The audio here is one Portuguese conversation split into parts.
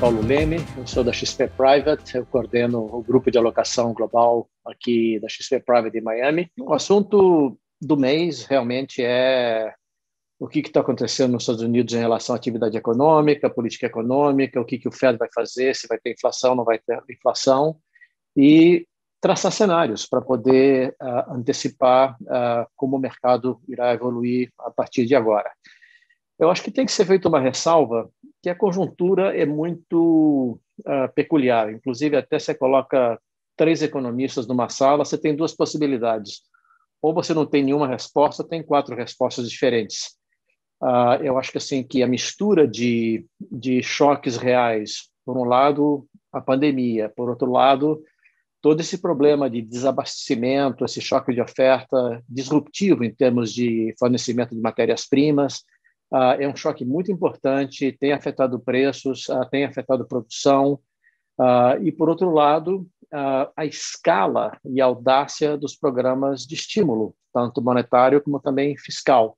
Paulo Leme, eu sou da XP Private, eu coordeno o grupo de alocação global aqui da XP Private em Miami. O assunto do mês realmente é o que está acontecendo nos Estados Unidos em relação à atividade econômica, política econômica, o que o Fed vai fazer, se vai ter inflação, não vai ter inflação, e traçar cenários para poder antecipar como o mercado irá evoluir a partir de agora. Eu acho que tem que ser feita uma ressalva que a conjuntura é muito peculiar. Inclusive, até você coloca 3 economistas numa sala, você tem 2 possibilidades. Ou você não tem nenhuma resposta, tem 4 respostas diferentes. Eu acho que assim que a mistura de choques reais, por um lado, a pandemia, por outro lado, todo esse problema de desabastecimento, esse choque de oferta disruptivo em termos de fornecimento de matérias-primas, é um choque muito importante, tem afetado preços, tem afetado produção, e, por outro lado, a escala e a audácia dos programas de estímulo, tanto monetário como também fiscal.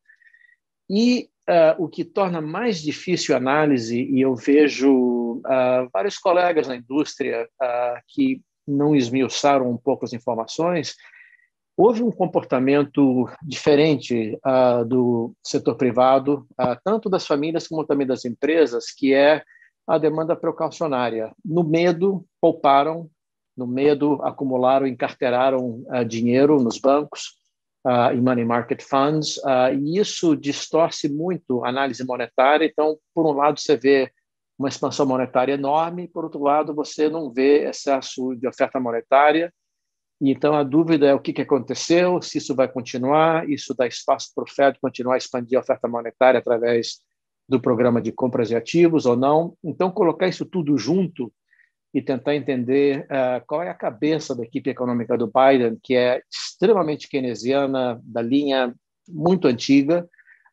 E o que torna mais difícil a análise, e eu vejo vários colegas na indústria que não esmiuçaram um pouco as informações, houve um comportamento diferente do setor privado, tanto das famílias como também das empresas, que é a demanda precaucionária. No medo, pouparam, no medo, acumularam, encarteiraram dinheiro nos bancos, em money market funds, e isso distorce muito a análise monetária. Então, por um lado, você vê uma expansão monetária enorme, por outro lado, você não vê excesso de oferta monetária. Então, a dúvida é o que aconteceu, se isso vai continuar, isso dá espaço para o Fed continuar a expandir a oferta monetária através do programa de compras de ativos ou não. Então, colocar isso tudo junto e tentar entender qual é a cabeça da equipe econômica do Biden, que é extremamente keynesiana, da linha muito antiga,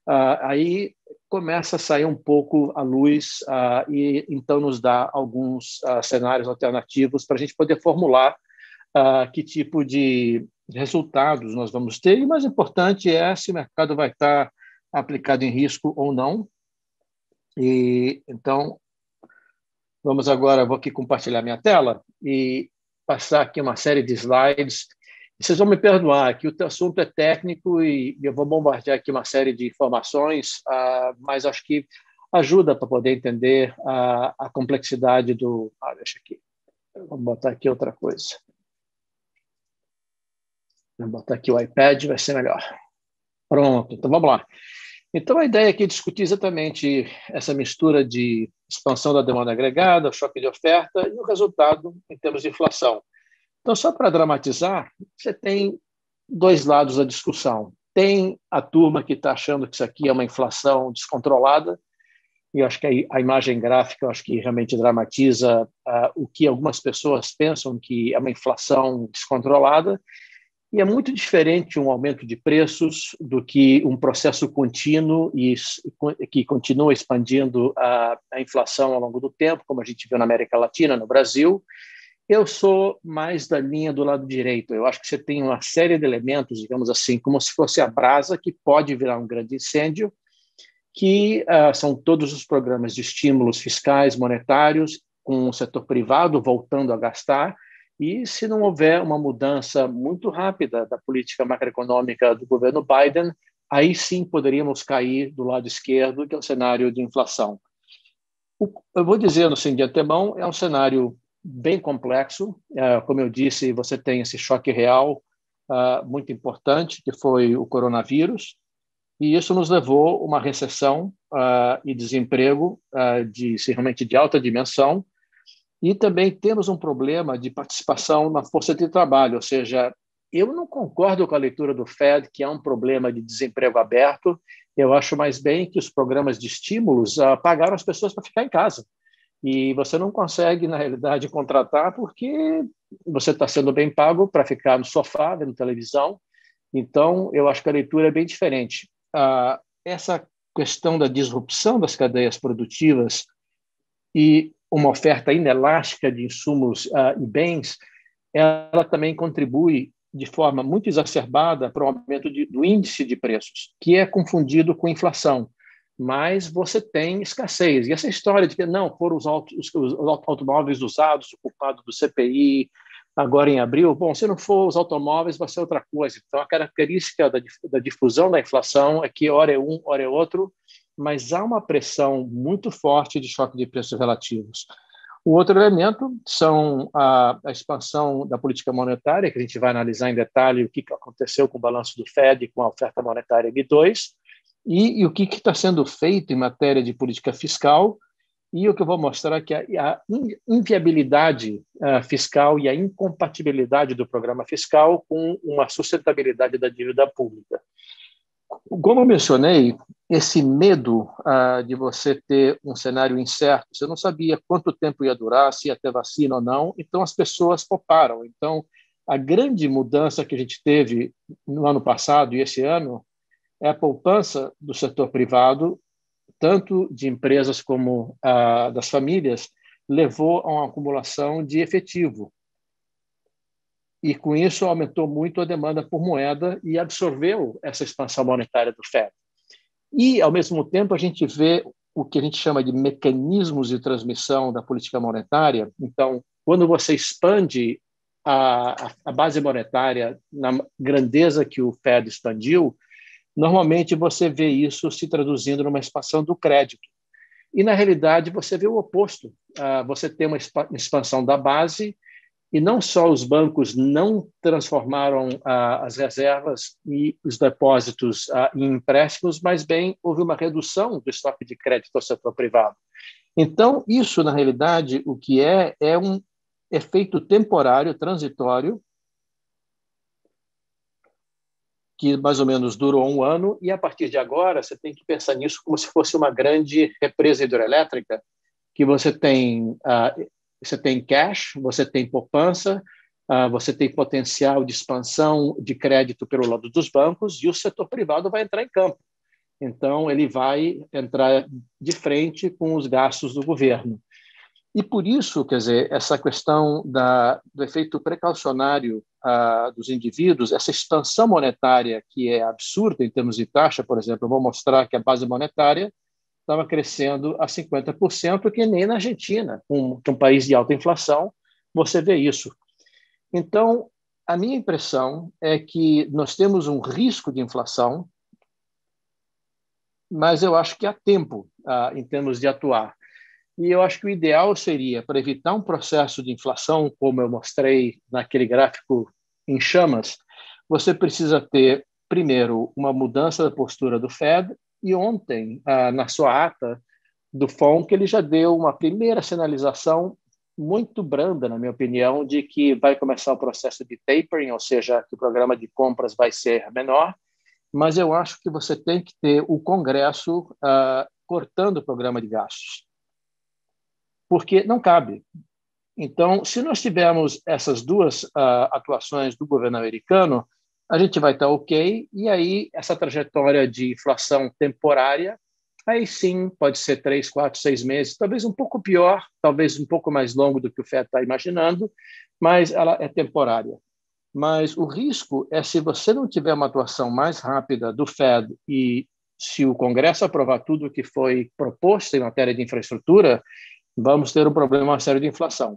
aí começa a sair um pouco à luz e então nos dá alguns cenários alternativos para a gente poder formular que tipo de resultados nós vamos ter, e o mais importante é se o mercado vai estar aplicado em risco ou não. E então, vamos agora, vou aqui compartilhar minha tela e passar aqui uma série de slides. Vocês vão me perdoar que o assunto é técnico e eu vou bombardear aqui uma série de informações, mas acho que ajuda para poder entender a complexidade do... deixa aqui, vamos botar aqui outra coisa. Vou botar aqui o iPad, vai ser melhor. Pronto, então vamos lá. Então, a ideia aqui é discutir exatamente essa mistura de expansão da demanda agregada, o choque de oferta e o resultado em termos de inflação. Então, só para dramatizar, você tem 2 lados da discussão. Tem a turma que está achando que isso aqui é uma inflação descontrolada, e eu acho que a imagem gráfica eu acho que realmente dramatiza o que algumas pessoas pensam que é uma inflação descontrolada. E é muito diferente um aumento de preços do que um processo contínuo e que continua expandindo a inflação ao longo do tempo, como a gente viu na América Latina, no Brasil. Eu sou mais da linha do lado direito. Eu acho que você tem uma série de elementos, digamos assim, como se fosse a brasa, que pode virar um grande incêndio, que são todos os programas de estímulos fiscais, monetários, com o setor privado voltando a gastar. E se não houver uma mudança muito rápida da política macroeconômica do governo Biden, aí sim poderíamos cair do lado esquerdo, que é o cenário de inflação. Eu vou dizer assim, de antemão, é um cenário bem complexo. Como eu disse, você tem esse choque real muito importante, que foi o coronavírus, e isso nos levou a uma recessão e desemprego realmente de alta dimensão. E também temos um problema de participação na força de trabalho, ou seja, eu não concordo com a leitura do Fed que há um problema de desemprego aberto. Eu acho mais bem que os programas de estímulos pagaram as pessoas para ficar em casa. E você não consegue, na realidade, contratar porque você está sendo bem pago para ficar no sofá, vendo televisão. Então, eu acho que a leitura é bem diferente. Essa questão da disrupção das cadeias produtivas e uma oferta inelástica de insumos e bens, ela também contribui de forma muito exacerbada para o aumento do índice de preços, que é confundido com inflação. mas você tem escassez. E essa história de que não foram os automóveis usados, o culpado do CPI, agora em abril, bom, se não for os automóveis, vai ser outra coisa. Então, a característica da difusão da inflação é que hora é um, hora é outro, mas há uma pressão muito forte de choque de preços relativos. O outro elemento são a expansão da política monetária, que a gente vai analisar em detalhe o que aconteceu com o balanço do Fed, com a oferta monetária M2, e o que está sendo feito em matéria de política fiscal, e o que eu vou mostrar é que a inviabilidade fiscal e a incompatibilidade do programa fiscal com uma sustentabilidade da dívida pública. Como eu mencionei, esse medo de você ter um cenário incerto, você não sabia quanto tempo ia durar, se ia ter vacina ou não, então as pessoas pouparam. Então, a grande mudança que a gente teve no ano passado e esse ano é a poupança do setor privado, tanto de empresas como das famílias, levou a uma acumulação de efetivo. E, com isso, aumentou muito a demanda por moeda e absorveu essa expansão monetária do FED. E, ao mesmo tempo, a gente vê o que a gente chama de mecanismos de transmissão da política monetária. Então, quando você expande a base monetária na grandeza que o FED expandiu, normalmente você vê isso se traduzindo numa expansão do crédito. E, na realidade, você vê o oposto. Você tem uma expansão da base e não só os bancos não transformaram as reservas e os depósitos em empréstimos, mas bem houve uma redução do estoque de crédito ao setor privado. Então, isso, na realidade, o que é um efeito temporário, transitório, que mais ou menos durou um ano, e a partir de agora você tem que pensar nisso como se fosse uma grande represa hidroelétrica, que você tem cash, você tem poupança, você tem potencial de expansão de crédito pelo lado dos bancos e o setor privado vai entrar em campo. Então, ele vai entrar de frente com os gastos do governo. E por isso, quer dizer, essa questão do efeito precaucionário dos indivíduos, essa expansão monetária que é absurda em termos de taxa, por exemplo, eu vou mostrar que a base monetária estava crescendo a 50%, que nem na Argentina, um país de alta inflação, você vê isso. Então, a minha impressão é que nós temos um risco de inflação, mas eu acho que há tempo em termos de atuar. E eu acho que o ideal seria, para evitar um processo de inflação, como eu mostrei naquele gráfico em chamas, você precisa ter, primeiro, uma mudança da postura do Fed. E ontem, na sua ata do FONC, ele já deu uma primeira sinalização muito branda, na minha opinião, de que vai começar o processo de tapering, ou seja, que o programa de compras vai ser menor, mas eu acho que você tem que ter o Congresso cortando o programa de gastos, porque não cabe. Então, se nós tivermos essas duas atuações do governo americano, a gente vai estar ok, e aí essa trajetória de inflação temporária, aí sim pode ser 3, 4, 6 meses, talvez um pouco pior, talvez um pouco mais longo do que o FED está imaginando, mas ela é temporária. Mas o risco é se você não tiver uma atuação mais rápida do FED e se o Congresso aprovar tudo o que foi proposto em matéria de infraestrutura, vamos ter um problema sério de inflação.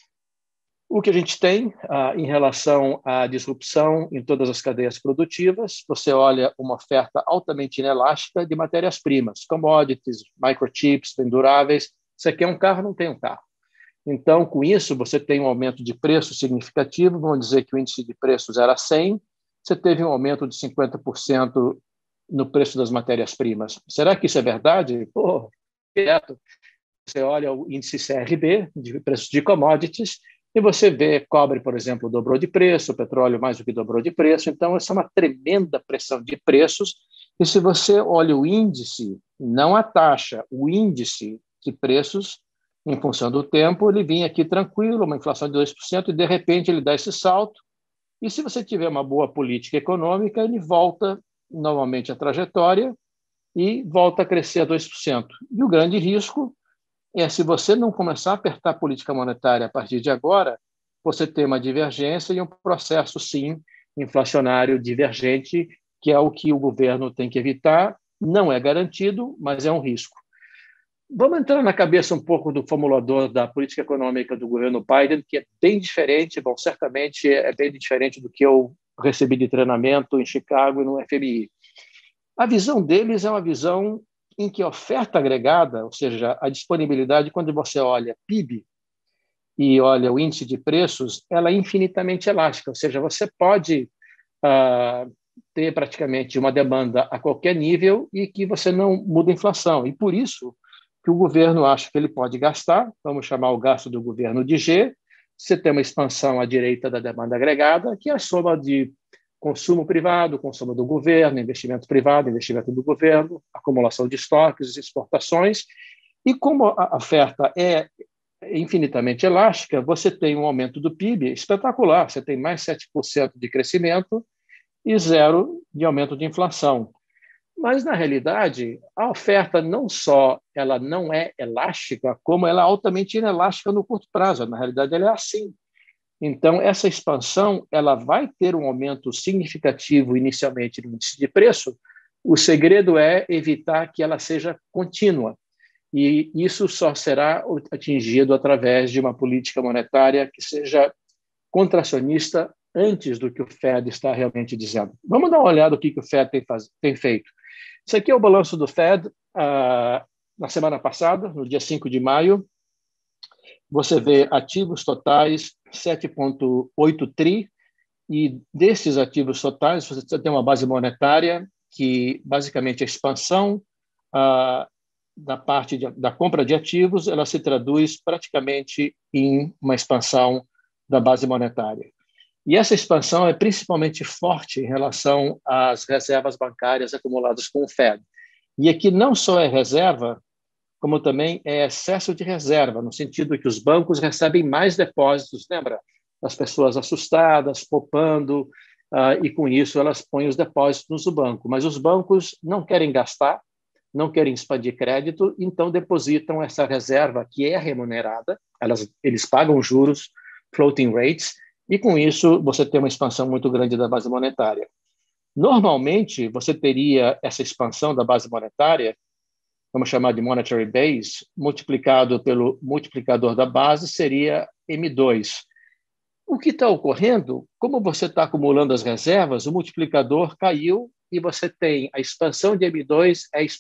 O que a gente tem em relação à disrupção em todas as cadeias produtivas, você olha uma oferta altamente inelástica de matérias-primas, commodities, microchips, bem duráveis. Você quer um carro, não tem um carro. Então, com isso, você tem um aumento de preço significativo, vamos dizer que o índice de preços era 100, você teve um aumento de 50% no preço das matérias-primas. Será que isso é verdade? Pô, direto. Você olha o índice CRB, de preços de commodities, e você vê cobre, por exemplo, dobrou de preço, petróleo mais do que dobrou de preço. Então, essa é uma tremenda pressão de preços. E se você olha o índice, não a taxa, o índice de preços, em função do tempo, ele vinha aqui tranquilo, uma inflação de 2%, e de repente ele dá esse salto. E se você tiver uma boa política econômica, ele volta novamente a trajetória e volta a crescer a 2%. E o grande risco é, se você não começar a apertar a política monetária a partir de agora, você tem uma divergência e um processo, sim, inflacionário divergente, que é o que o governo tem que evitar, Não é garantido, mas é um risco. Vamos entrar na cabeça um pouco do formulador da política econômica do governo Biden, que é bem diferente, bom, certamente é bem diferente do que eu recebi de treinamento em Chicago e no FMI. A visão deles é uma visão em que a oferta agregada, ou seja, a disponibilidade, quando você olha PIB e olha o índice de preços, ela é infinitamente elástica, ou seja, você pode ter praticamente uma demanda a qualquer nível e que você não muda a inflação. E por isso que o governo acha que ele pode gastar, vamos chamar o gasto do governo de G, você tem uma expansão à direita da demanda agregada, que é a soma de consumo privado, consumo do governo, investimento privado, investimento do governo, acumulação de estoques, exportações. E como a oferta é infinitamente elástica, você tem um aumento do PIB espetacular, você tem mais 7% de crescimento e 0 de aumento de inflação. Mas, na realidade, a oferta não só ela não é elástica, como ela é altamente inelástica no curto prazo. Na realidade, ela é assim. Então, essa expansão ela vai ter um aumento significativo inicialmente no índice de preço. O segredo é evitar que ela seja contínua. E isso só será atingido através de uma política monetária que seja contracionista antes do que o Fed está realmente dizendo. Vamos dar uma olhada no que o Fed tem feito. Isso aqui é o balanço do Fed na semana passada, no dia 5 de maio. Você vê ativos totais 7,8 tri, e desses ativos totais você tem uma base monetária que, basicamente, a expansão da parte da compra de ativos, ela se traduz praticamente em uma expansão da base monetária. E essa expansão é principalmente forte em relação às reservas bancárias acumuladas com o Fed. E aqui não só é reserva, como também é excesso de reserva, no sentido que os bancos recebem mais depósitos, lembra? As pessoas assustadas, poupando, e com isso elas põem os depósitos no banco. Mas os bancos não querem gastar, não querem expandir crédito, então depositam essa reserva que é remunerada, eles pagam juros, floating rates, e com isso você tem uma expansão muito grande da base monetária. Normalmente, você teria essa expansão da base monetária, vamos chamar de monetary base, multiplicado pelo multiplicador da base, seria M2. O que está ocorrendo, como você está acumulando as reservas, o multiplicador caiu e você tem a expansão de M2,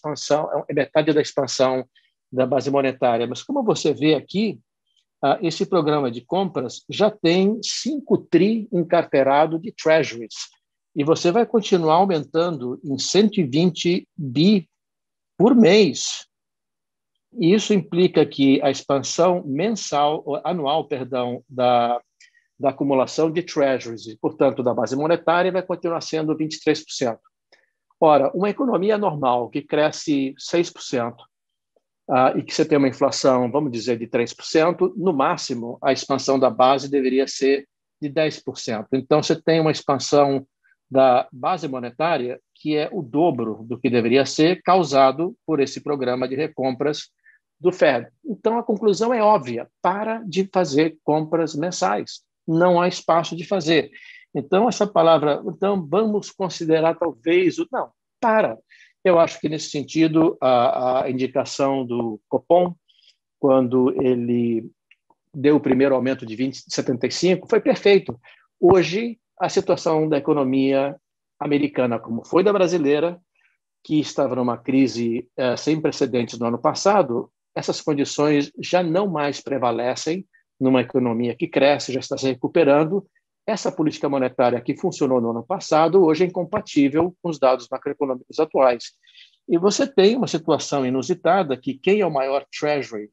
é metade da expansão da base monetária. Mas como você vê aqui, esse programa de compras já tem 5 tri encarteirado de treasuries, e você vai continuar aumentando em 120 bi por mês. E isso implica que a expansão anual, da acumulação de treasuries, e, portanto, da base monetária, vai continuar sendo 23%. Ora, uma economia normal que cresce 6%, e que você tem uma inflação, vamos dizer, de 3%, no máximo, a expansão da base deveria ser de 10%. Então, você tem uma expansão da base monetária que é o dobro do que deveria ser, causado por esse programa de recompras do Fed. Então, a conclusão é óbvia: para de fazer compras mensais. Não há espaço de fazer. Então, essa palavra, então, vamos considerar talvez... Não, para. Eu acho que, nesse sentido, a indicação do Copom, quando ele deu o primeiro aumento de 75, foi perfeito. Hoje, a situação da economia americana, como foi da brasileira, que estava numa crise sem precedentes no ano passado, essas condições já não mais prevalecem numa economia que cresce, já está se recuperando. Essa política monetária que funcionou no ano passado, hoje é incompatível com os dados macroeconômicos atuais. E você tem uma situação inusitada que quem é o maior treasury,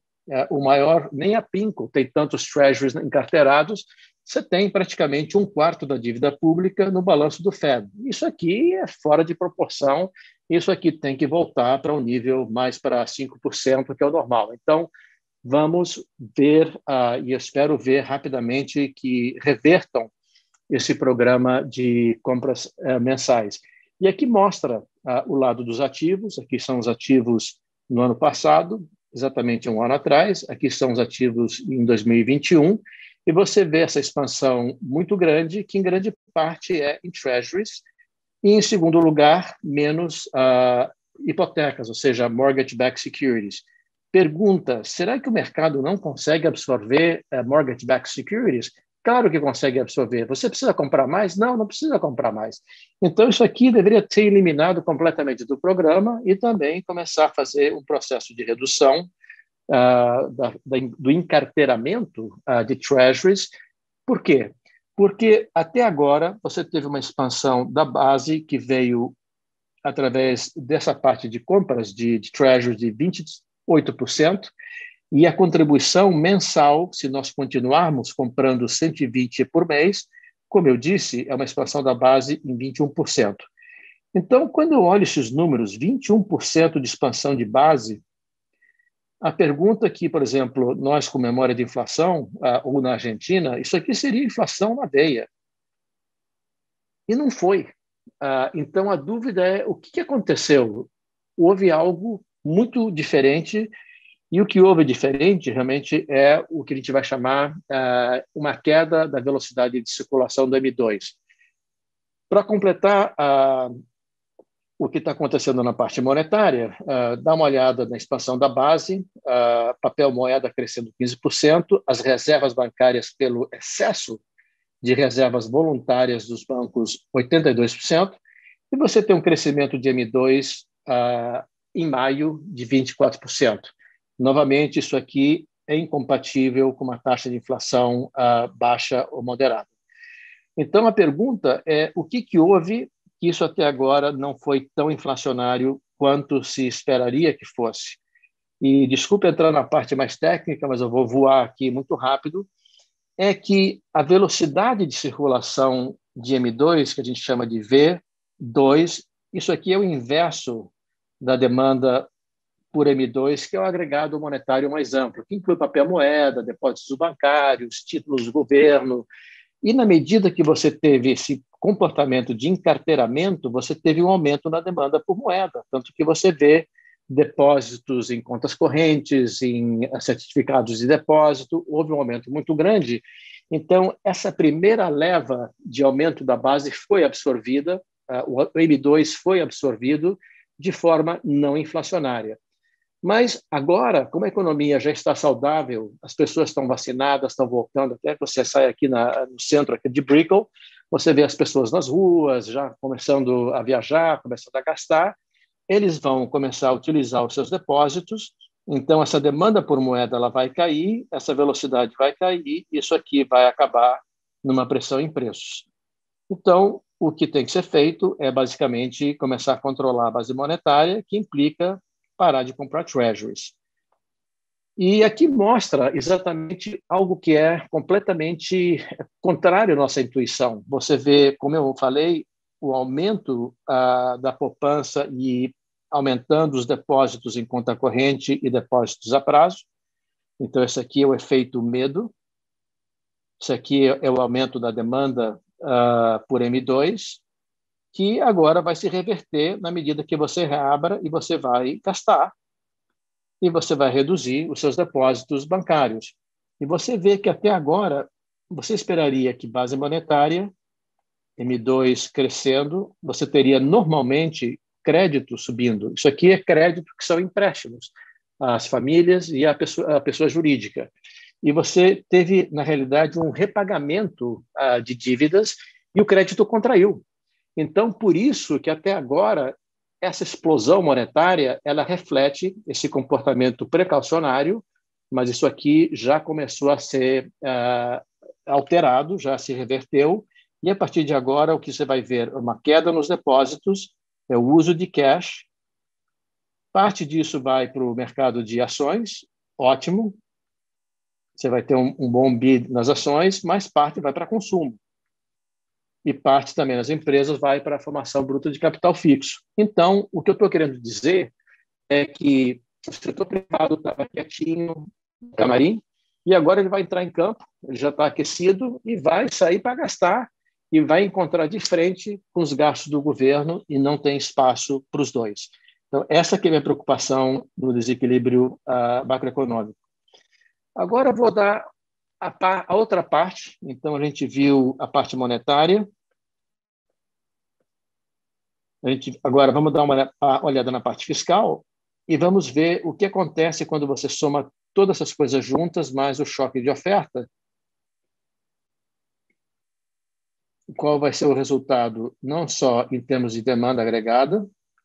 nem a PINCO tem tantos treasuries encarteirados, você tem praticamente 1/4 da dívida pública no balanço do Fed. Isso aqui é fora de proporção, isso aqui tem que voltar para um nível mais para 5%, que é o normal. Então, vamos ver, e eu espero ver rapidamente que revertam esse programa de compras mensais. E aqui mostra o lado dos ativos. Aqui são os ativos no ano passado, exatamente um ano atrás. Aqui são os ativos em 2021. E você vê essa expansão muito grande, que em grande parte é em treasuries. E, em segundo lugar, menos hipotecas, ou seja, mortgage-backed securities. Pergunta, será que o mercado não consegue absorver mortgage-backed securities? Claro que consegue absorver. Você precisa comprar mais? Não, não precisa comprar mais. Então, isso aqui deveria ser eliminado completamente do programa e também começar a fazer um processo de redução do encarteiramento de treasuries. Por quê? Porque até agora você teve uma expansão da base que veio através dessa parte de compras de treasuries de 28%, e a contribuição mensal, se nós continuarmos comprando 120 por mês, como eu disse, é uma expansão da base em 21%. Então, quando eu olho esses números, 21% de expansão de base, a pergunta que, por exemplo, nós com memória de inflação, ou na Argentina, isso aqui seria inflação na veia. E não foi. Então, a dúvida é o que aconteceu? Houve algo muito diferente, e o que houve diferente realmente é o que a gente vai chamar uma queda da velocidade de circulação do M2. Para completar o que está acontecendo na parte monetária, dá uma olhada na expansão da base, papel moeda crescendo 15%, as reservas bancárias pelo excesso de reservas voluntárias dos bancos 82%, e você tem um crescimento de M2 em maio de 24%. Novamente, isso aqui é incompatível com uma taxa de inflação baixa ou moderada. Então, a pergunta é o que houve que isso até agora não foi tão inflacionário quanto se esperaria que fosse. E desculpe entrar na parte mais técnica, mas eu vou voar aqui muito rápido, é que a velocidade de circulação de M2, que a gente chama de V2, isso aqui é o inverso da demanda por M2, que é o agregado monetário mais amplo, que inclui papel moeda, depósitos bancários, títulos do governo. E na medida que você teve esse comportamento de encarteiramento, você teve um aumento na demanda por moeda, tanto que você vê depósitos em contas correntes, em certificados de depósito, houve um aumento muito grande. Então, essa primeira leva de aumento da base foi absorvida, o M2 foi absorvido de forma não inflacionária. Mas agora, como a economia já está saudável, as pessoas estão vacinadas, estão voltando, até que você sai aqui no centro aqui de Brickell, você vê as pessoas nas ruas, já começando a viajar, começando a gastar, eles vão começar a utilizar os seus depósitos, então essa demanda por moeda ela vai cair, essa velocidade vai cair, isso aqui vai acabar numa pressão em preços. Então, o que tem que ser feito é basicamente começar a controlar a base monetária, que implica parar de comprar treasuries. E aqui mostra exatamente algo que é completamente contrário à nossa intuição. Você vê, como eu falei, o aumento da poupança e aumentando os depósitos em conta corrente e depósitos a prazo. Então, esse aqui é o efeito medo. Isso aqui é o aumento da demanda por M2, que agora vai se reverter na medida que você reabra e você vai gastar e você vai reduzir os seus depósitos bancários. E você vê que até agora você esperaria que base monetária, M2 crescendo, você teria normalmente crédito subindo. Isso aqui é crédito que são empréstimos às famílias e à pessoa jurídica. E você teve, na realidade, um repagamento de dívidas e o crédito contraiu. Então, por isso que até agora essa explosão monetária ela reflete esse comportamento precaucionário, mas isso aqui já começou a ser alterado, já se reverteu, e a partir de agora o que você vai ver é uma queda nos depósitos, é o uso de cash, parte disso vai para o mercado de ações, ótimo, você vai ter um bom bid nas ações, mas parte vai para consumo. E parte também das empresas vai para a formação bruta de capital fixo. Então, o que eu estou querendo dizer é que o setor privado estava quietinho no camarim e agora ele vai entrar em campo, ele já está aquecido e vai sair para gastar e vai encontrar de frente com os gastos do governo e não tem espaço para os dois. Então, essa que é a minha preocupação no desequilíbrio macroeconômico. Agora eu vou dar a outra parte. Então, a gente viu a parte monetária. Agora, vamos dar uma olhada na parte fiscal e vamos ver o que acontece quando você soma todas essas coisas juntas, mais o choque de oferta. Qual vai ser o resultado, não só em termos de demanda agregada,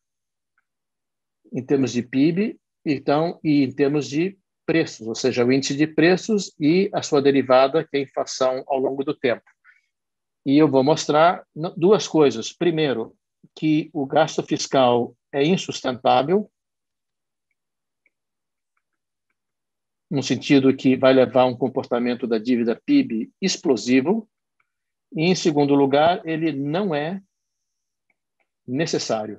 em termos de PIB, então, e em termos de preços, ou seja, o índice de preços e a sua derivada, que é a inflação ao longo do tempo. E eu vou mostrar duas coisas. Primeiro, que o gasto fiscal é insustentável, no sentido que vai levar a um comportamento da dívida PIB explosivo. E, em segundo lugar, ele não é necessário.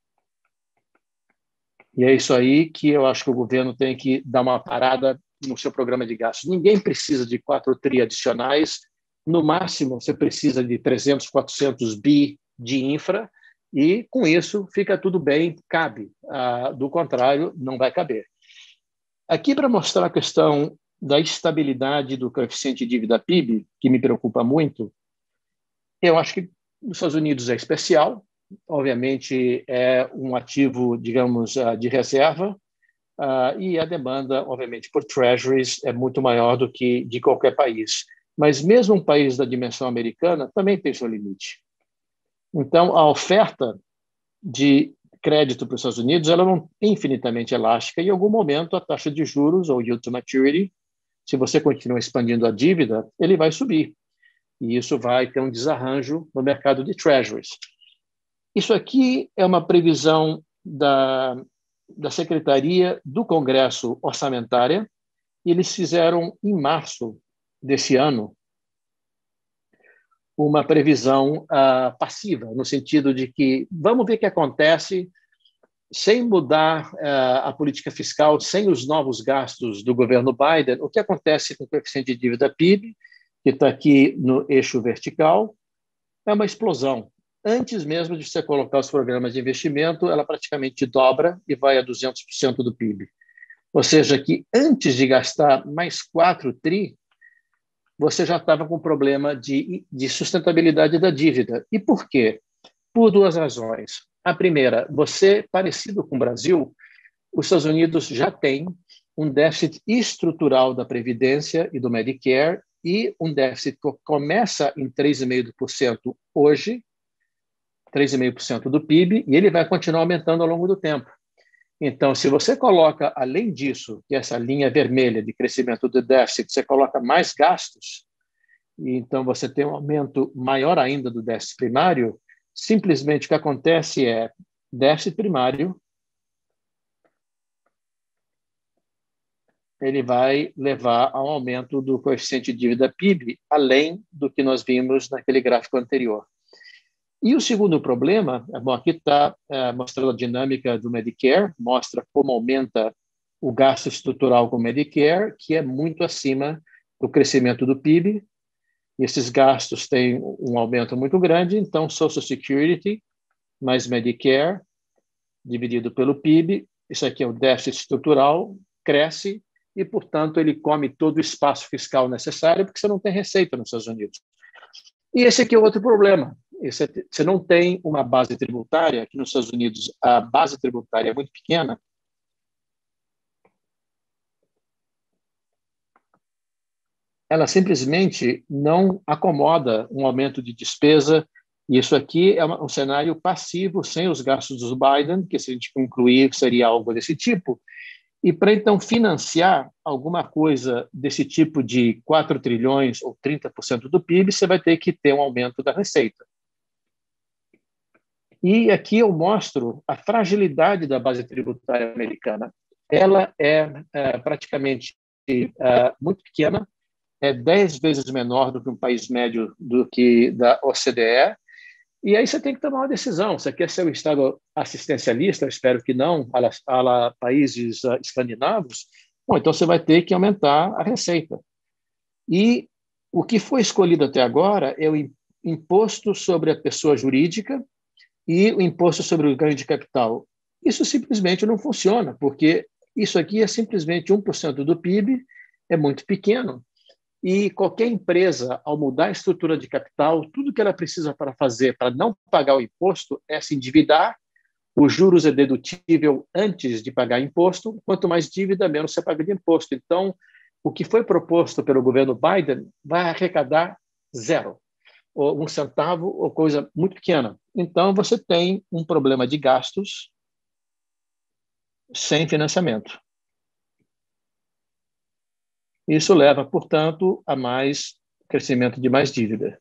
E é isso aí que eu acho que o governo tem que dar uma parada no seu programa de gastos. Ninguém precisa de 4 tri adicionais. No máximo, você precisa de 300, 400 bi de infra, e com isso fica tudo bem, cabe. Do contrário, não vai caber. Aqui, para mostrar a questão da estabilidade do coeficiente de dívida PIB, que me preocupa muito, eu acho que nos Estados Unidos é especial. Obviamente, é um ativo, digamos, de reserva, e a demanda, obviamente, por treasuries é muito maior do que de qualquer país. Mas mesmo um país da dimensão americana também tem seu limite. Então, a oferta de crédito para os Estados Unidos ela não é infinitamente elástica. Em algum momento, a taxa de juros, ou yield to maturity, se você continua expandindo a dívida, ele vai subir. E isso vai ter um desarranjo no mercado de treasuries. Isso aqui é uma previsão da Secretaria do Congresso Orçamentária, e eles fizeram, em março desse ano, uma previsão passiva, no sentido de que vamos ver o que acontece sem mudar a política fiscal, sem os novos gastos do governo Biden, o que acontece com o coeficiente de dívida PIB, que está aqui no eixo vertical, é uma explosão. Antes mesmo de você colocar os programas de investimento, ela praticamente dobra e vai a 200% do PIB. Ou seja, que antes de gastar mais 4 tri, você já estava com problema de sustentabilidade da dívida. E por quê? Por duas razões. A primeira, você, parecido com o Brasil, os Estados Unidos já tem um déficit estrutural da Previdência e do Medicare, e um déficit que começa em 3,5% hoje, 3,5% do PIB, e ele vai continuar aumentando ao longo do tempo. Então, se você coloca, além disso, que essa linha vermelha de crescimento do déficit, você coloca mais gastos, e então você tem um aumento maior ainda do déficit primário, simplesmente o que acontece é déficit primário, ele vai levar a um aumento do coeficiente de dívida PIB, além do que nós vimos naquele gráfico anterior. E o segundo problema, bom, aqui está mostrando a dinâmica do Medicare, mostra como aumenta o gasto estrutural com o Medicare, que é muito acima do crescimento do PIB. E esses gastos têm um aumento muito grande, então Social Security mais Medicare dividido pelo PIB, isso aqui é o déficit estrutural, cresce e, portanto, ele come todo o espaço fiscal necessário, porque você não tem receita nos Estados Unidos. E esse aqui é outro problema. Você não tem uma base tributária, aqui nos Estados Unidos a base tributária é muito pequena. Ela simplesmente não acomoda um aumento de despesa, e isso aqui é um cenário passivo, sem os gastos do Biden, que se a gente concluir seria algo desse tipo. E para, então, financiar alguma coisa desse tipo de 4 trilhões ou 30% do PIB, você vai ter que ter um aumento da receita. E aqui eu mostro a fragilidade da base tributária americana. Ela é praticamente muito pequena, é 10 vezes menor do que um país médio do que da OCDE, e aí você tem que tomar uma decisão. Você quer ser um Estado assistencialista? Eu espero que não, a países escandinavos. Bom, então você vai ter que aumentar a receita. E o que foi escolhido até agora é o imposto sobre a pessoa jurídica e o imposto sobre o ganho de capital. Isso simplesmente não funciona, porque isso aqui é simplesmente 1% do PIB, é muito pequeno. E qualquer empresa, ao mudar a estrutura de capital, tudo que ela precisa para fazer para não pagar o imposto é se endividar. Os juros é dedutível antes de pagar imposto. Quanto mais dívida, menos você paga de imposto. Então, o que foi proposto pelo governo Biden vai arrecadar zero, ou 1 centavo, ou coisa muito pequena. Então, você tem um problema de gastos sem financiamento. Isso leva, portanto, a mais crescimento de mais dívida.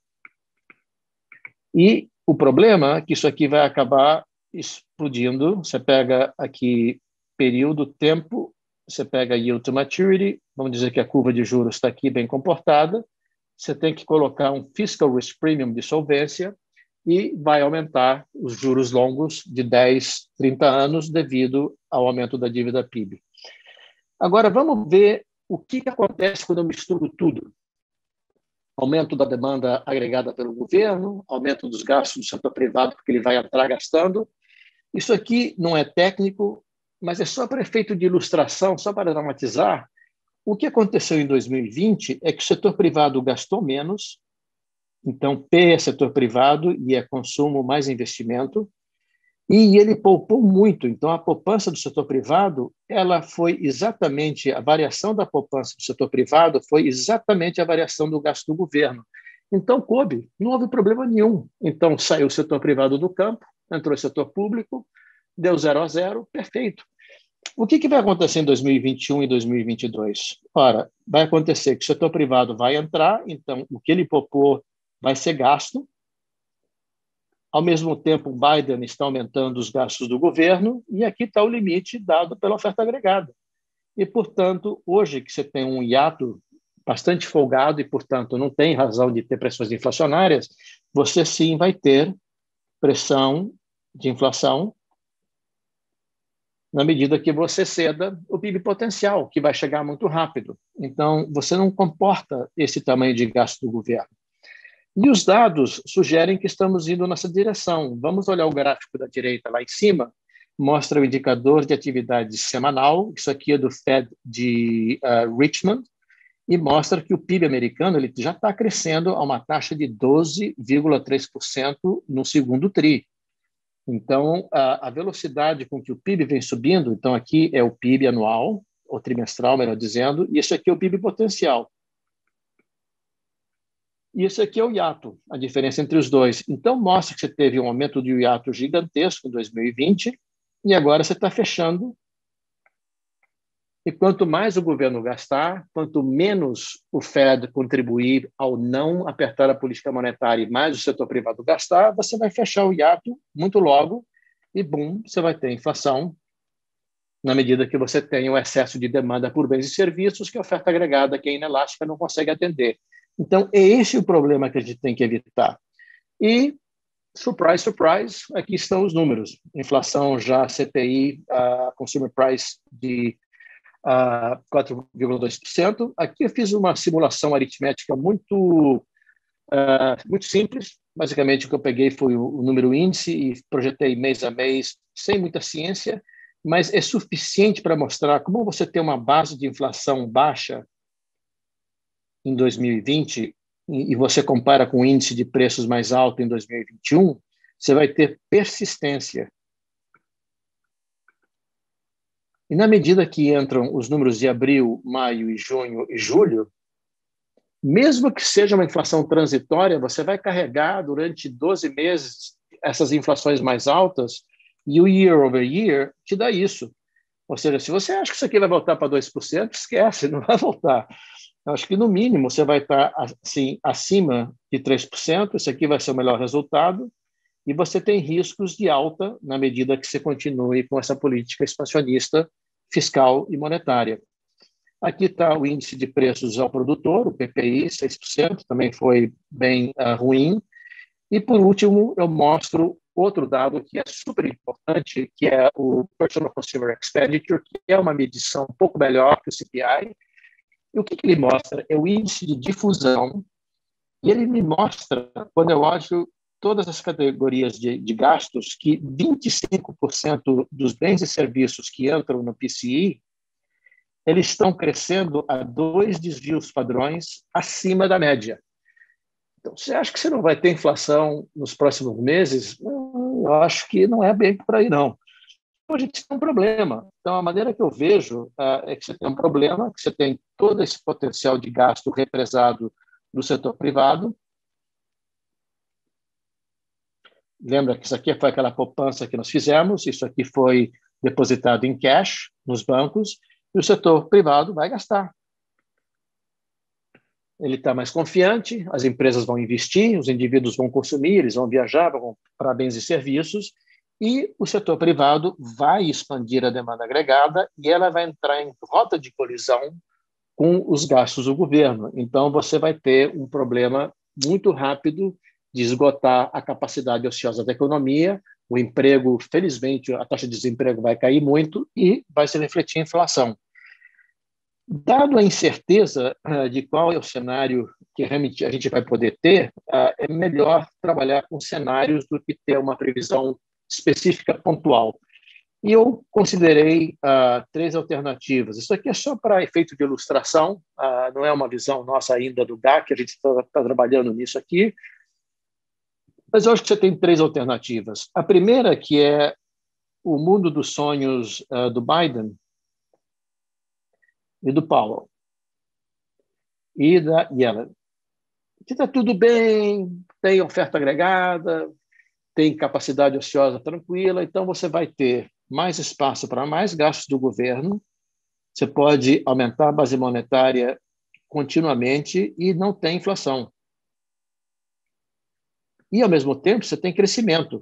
E o problema é que isso aqui vai acabar explodindo. Você pega aqui período, tempo, você pega yield to maturity, vamos dizer que a curva de juros está aqui bem comportada, você tem que colocar um fiscal risk premium de solvência e vai aumentar os juros longos de 10, 30 anos devido ao aumento da dívida PIB. Agora, vamos ver o que acontece quando eu misturo tudo. Aumento da demanda agregada pelo governo, aumento dos gastos do setor privado, porque ele vai entrar gastando. Isso aqui não é técnico, mas é só para efeito de ilustração, só para dramatizar. O que aconteceu em 2020 é que o setor privado gastou menos, então P é setor privado e é consumo mais investimento, e ele poupou muito. Então, a poupança do setor privado, ela foi exatamente, a variação da poupança do setor privado foi exatamente a variação do gasto do governo. Então, coube, não houve problema nenhum. Então, saiu o setor privado do campo, entrou o setor público, deu 0-0, perfeito. O que vai acontecer em 2021 e 2022? Ora, vai acontecer que o setor privado vai entrar, então o que ele poupou vai ser gasto. Ao mesmo tempo, o Biden está aumentando os gastos do governo e aqui está o limite dado pela oferta agregada. E, portanto, hoje que você tem um hiato bastante folgado e, portanto, não tem razão de ter pressões inflacionárias, você sim vai ter pressão de inflação na medida que você ceda o PIB potencial, que vai chegar muito rápido. Então, você não comporta esse tamanho de gasto do governo. E os dados sugerem que estamos indo nessa direção. Vamos olhar o gráfico da direita lá em cima, mostra o indicador de atividade semanal, isso aqui é do Fed de Richmond, e mostra que o PIB americano ele já está crescendo a uma taxa de 12,3% no segundo TRI. Então, a velocidade com que o PIB vem subindo, então aqui é o PIB anual, ou trimestral, melhor dizendo, e isso aqui é o PIB potencial. E esse aqui é o hiato, a diferença entre os dois. Então, mostra que você teve um aumento de hiato gigantesco em 2020 e agora você está fechando. E quanto mais o governo gastar, quanto menos o Fed contribuir ao não apertar a política monetária e mais o setor privado gastar, você vai fechar o hiato muito logo e, bum, você vai ter inflação na medida que você tem o excesso de demanda por bens e serviços que a oferta agregada, que é inelástica, não consegue atender. Então, é esse o problema que a gente tem que evitar. E, surprise, surprise, aqui estão os números. Inflação já CPI, Consumer Price de 4,2%. Aqui eu fiz uma simulação aritmética muito simples. Basicamente, o que eu peguei foi o número índice e projetei mês a mês, sem muita ciência, mas é suficiente para mostrar como você tem uma base de inflação baixa em 2020 e você compara com o índice de preços mais alto em 2021, você vai ter persistência. E na medida que entram os números de abril, maio, junho e julho, mesmo que seja uma inflação transitória, você vai carregar durante 12 meses essas inflações mais altas e o year over year te dá isso. Ou seja, se você acha que isso aqui vai voltar para 2%, esquece, não vai voltar. Eu acho que, no mínimo, você vai estar assim, acima de 3%, isso aqui vai ser o melhor resultado, e você tem riscos de alta na medida que você continue com essa política expansionista fiscal e monetária. Aqui está o índice de preços ao produtor, o PPI, 6%, também foi bem ruim. E, por último, eu mostro outro dado que é super importante, que é o Personal Consumer Expenditure, que é uma medição um pouco melhor que o CPI. E o que ele mostra é o índice de difusão, e ele me mostra, quando eu olho todas as categorias de gastos, que 25% dos bens e serviços que entram no PCI eles estão crescendo a 2 desvios padrões acima da média. Então, você acha que você não vai ter inflação nos próximos meses? Eu acho que não é bem por aí, não. Então, a gente tem um problema. Então, a maneira que eu vejo é que você tem um problema, que você tem todo esse potencial de gasto represado no setor privado. Lembra que isso aqui foi aquela poupança que nós fizemos, isso aqui foi depositado em cash nos bancos, e o setor privado vai gastar. Ele está mais confiante, as empresas vão investir, os indivíduos vão consumir, eles vão viajar, vão comprar bens e serviços, e o setor privado vai expandir a demanda agregada e ela vai entrar em rota de colisão com os gastos do governo. Então, você vai ter um problema muito rápido de esgotar a capacidade ociosa da economia, o emprego, felizmente, a taxa de desemprego vai cair muito e vai se refletir em inflação. Dado a incerteza de qual é o cenário que realmente a gente vai poder ter, é melhor trabalhar com cenários do que ter uma previsão específica pontual. E eu considerei 3 alternativas. Isso aqui é só para efeito de ilustração, não é uma visão nossa ainda do GAC, a gente está trabalhando nisso aqui, mas eu acho que você tem 3 alternativas. A primeira, que é o mundo dos sonhos do Biden e do Powell e da Yellen. Está tudo bem, tem oferta agregada, tem capacidade ociosa tranquila, então você vai ter mais espaço para mais gastos do governo, você pode aumentar a base monetária continuamente e não tem inflação. E, ao mesmo tempo, você tem crescimento.